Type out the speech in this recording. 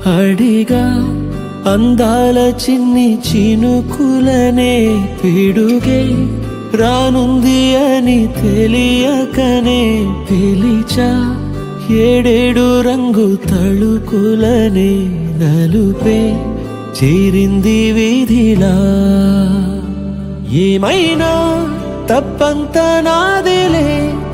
అడిగా అందాల చిన్ని చినుకులనే పిడుగే రానుంది అని తెలియకనే పిలిచా ఏడేడు రంగు తళుకులనే నలుపే చేరింది వీధిలా ఏమైనా తప్పంత నాదిలే